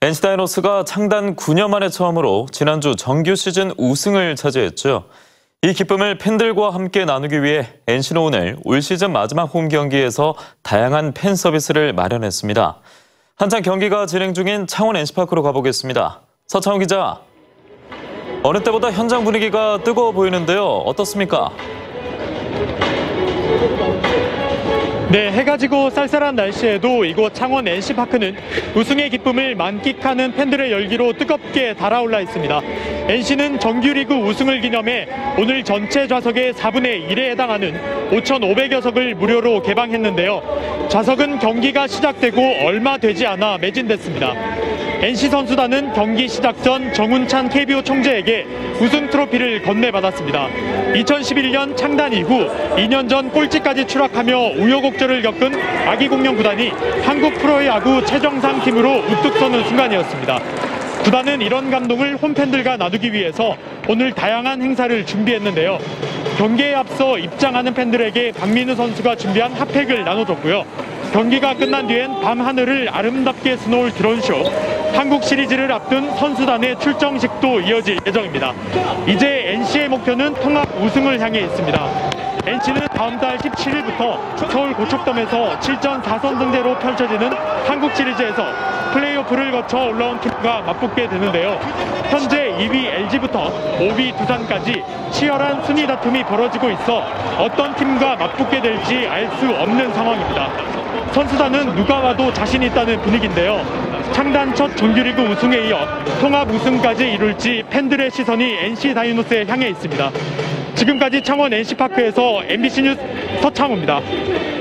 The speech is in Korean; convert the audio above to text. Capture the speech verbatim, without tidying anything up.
엔씨 다이노스가 창단 구 년 만에 처음으로 지난주 정규 시즌 우승을 차지했죠. 이 기쁨을 팬들과 함께 나누기 위해 엔씨는 오늘 올 시즌 마지막 홈 경기에서 다양한 팬 서비스를 마련했습니다. 한창 경기가 진행 중인 창원 엔씨파크로 가보겠습니다. 서창훈 기자, 어느 때보다 현장 분위기가 뜨거워 보이는데요. 어떻습니까? 네, 해가 지고 쌀쌀한 날씨에도 이곳 창원 엔씨파크는 우승의 기쁨을 만끽하는 팬들의 열기로 뜨겁게 달아올라 있습니다. 엔씨는 정규리그 우승을 기념해 오늘 전체 좌석의 사분의 일에 해당하는 오천오백여 석을 무료로 개방했는데요. 좌석은 경기가 시작되고 얼마 되지 않아 매진됐습니다. 엔씨 선수단은 경기 시작 전 정운찬 케이비오 총재에게 우승 트로피를 건네받았습니다. 이천십일 년 창단 이후 이 년 전 꼴찌까지 추락하며 우여곡절을 겪은 아기공룡 구단이 한국 프로야구 최정상 팀으로 우뚝 서는 순간이었습니다. 구단은 이런 감동을 홈팬들과 나누기 위해서 오늘 다양한 행사를 준비했는데요. 경기에 앞서 입장하는 팬들에게 박민우 선수가 준비한 핫팩을 나눠줬고요. 경기가 끝난 뒤엔 밤하늘을 아름답게 수놓을 드론쇼, 한국 시리즈를 앞둔 선수단의 출정식도 이어질 예정입니다. 이제 엔씨의 목표는 통합 우승을 향해 있습니다. 엔씨는 다음 달 십칠 일부터 서울 고척돔에서 칠 전 사 선승제로 펼쳐지는 한국 시리즈에서 플레이오프를 거쳐 올라온 팀과 맞붙게 되는데요. 현재 이 위 엘지부터 오 위 두산까지 치열한 순위 다툼이 벌어지고 있어 어떤 팀과 맞붙게 될지 알 수 없는 상황입니다. 선수단은 누가 와도 자신 있다는 분위기인데요. 창단 첫 정규리그 우승에 이어 통합 우승까지 이룰지 팬들의 시선이 엔씨 다이노스에 향해 있습니다. 지금까지 창원 엔씨파크에서 엠비씨 뉴스 서창호입니다.